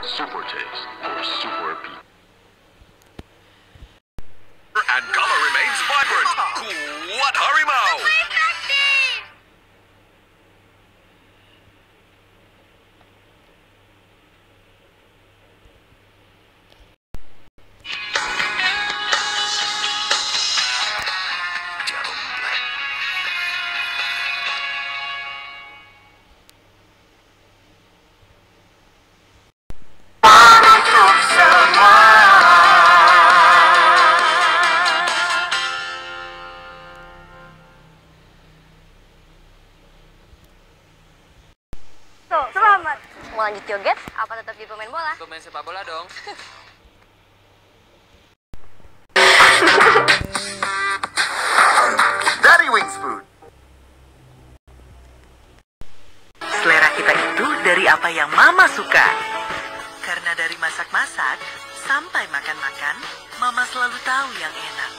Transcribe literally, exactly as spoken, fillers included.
Super taste for super people. And Gala remains vibrant. Kuat harimau. Jarum black. Tuh, selamat. Mau lanjut joget? Apa tetap jadi pemain bola? Pemain sepak bola dong. Dari Wings Food. Selera kita itu dari apa yang Mama suka. Karena dari masak-masak sampai makan-makan, Mama selalu tahu yang enak.